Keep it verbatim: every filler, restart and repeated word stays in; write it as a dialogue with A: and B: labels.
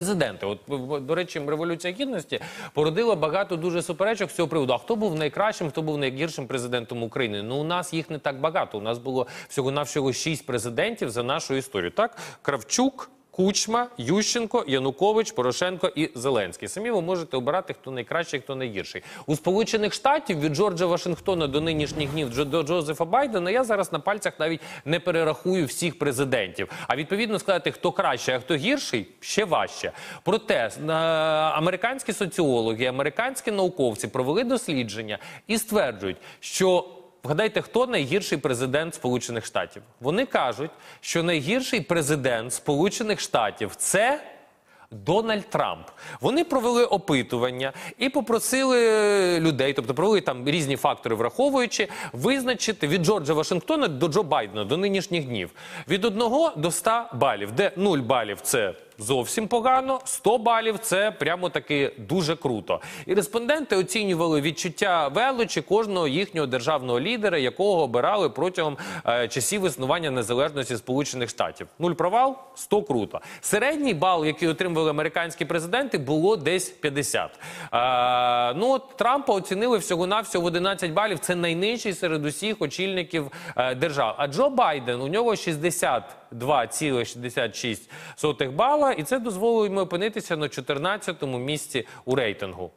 A: Президенти, от, до речі, Революція Гідності породила багато дуже суперечок з цього приводу. А хто був найкращим, хто був найгіршим президентом України? Ну, у нас їх не так багато. У нас було всього-навсього шість президентів за нашу історію. Так? Кравчук, Кучма, Ющенко, Янукович, Порошенко і Зеленський. Самі ви можете обирати, хто найкращий, хто найгірший. У Сполучених Штатів від Джорджа Вашингтона до нинішніх днів до Джозефа Байдена я зараз на пальцях навіть не перерахую всіх президентів. А відповідно сказати, хто кращий, а хто гірший, ще важче. Проте американські соціологи, американські науковці провели дослідження і стверджують, що вгадайте, хто найгірший президент Сполучених Штатів? Вони кажуть, що найгірший президент Сполучених Штатів – це Дональд Трамп. Вони провели опитування і попросили людей, тобто провели там різні фактори враховуючи, визначити від Джорджа Вашингтона до Джо Байдена, до нинішніх днів. Від одного до ста балів, де нуль балів – це зовсім погано, сто балів – це прямо таки дуже круто. І респонденти оцінювали відчуття величі кожного їхнього державного лідера, якого обирали протягом е, часів існування незалежності Сполучених Штатів. Нуль провал, сто круто. Середній бал, який отримували американські президенти, було десь п'ятдесят. Е, ну, от Трампа оцінили всього-навсього в одинадцять балів. Це найнижчий серед усіх очільників е, держав. А Джо Байден, у нього шістдесят два цілих шістдесят шість сотих бала, і це дозволило йому опинитися на чотирнадцятому місці у рейтингу.